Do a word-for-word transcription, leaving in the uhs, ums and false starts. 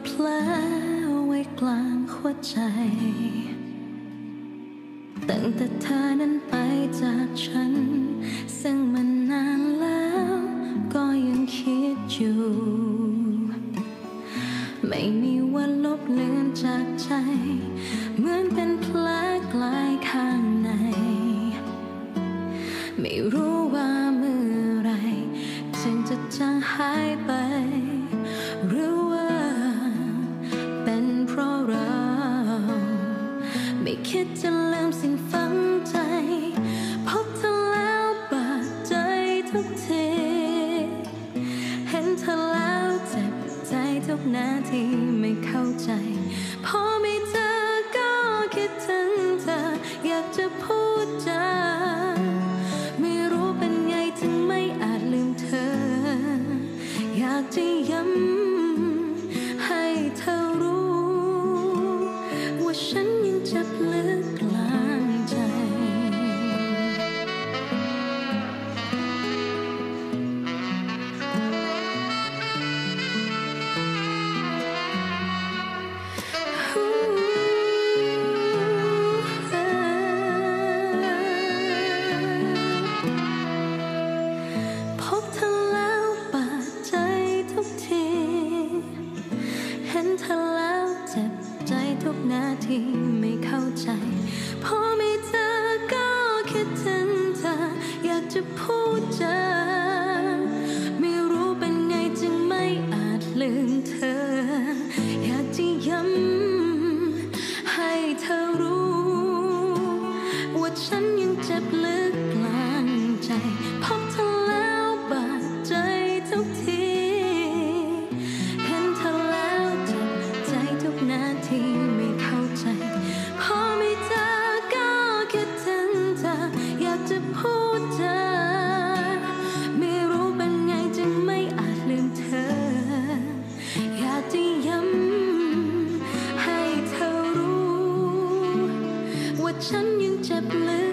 แผลไว้กลางหัวใจตั้งแต่เธอนั้นไปจากฉันซึ่งมันนานแล้วก็ยังคิดอยู่ไม่มีวันลบเลือนจากใจเหมือนเป็นแผลกลายข้างในไม่รู้ว่าเมื่อไรจึงจะจางหายไปหรือว่าเป็นเพราะเราไม่คิดจะลืมสิ่งฝังใจพบเธอแล้วบาดใจทุกทีเห็นเธอแล้วเจ็บใจทุกนาทีไม่เข้าใจพอไม่เจอก็คิดถึงเธออยากจะพูดจาไม่รู้เป็นไงถึงไม่อาจลืมเธออยากจะย้ำให้เธอรู้ว่าฉันยังเจ็บลึกกลางใจพบเธอแล้วบาดใจทุกทีเห็นเธอแล้วเจ็บใจทุกนาทีไม่เข้าใจพอไม่เจอก็คิดถึงเธออยากจะพูดจาไม่รู้เป็นไงจึงไม่อาจลืมเธออยากจะย้ำให้เธอรู้ว่าฉันยังเจ็บลึกกลางใจพบเธอแล้วบาดใจทุกทีเห็นเธอแล้วเจ็บใจทุกนาทีไม่เข้าใจพอไม่เจอก็คิดถึงเธออยากจะพูดจาไม่รู้เป็นไงจึงไม่อาจลืมเธออยากจะย้ำให้เธอรู้ว่าฉันยังเจ็บลึก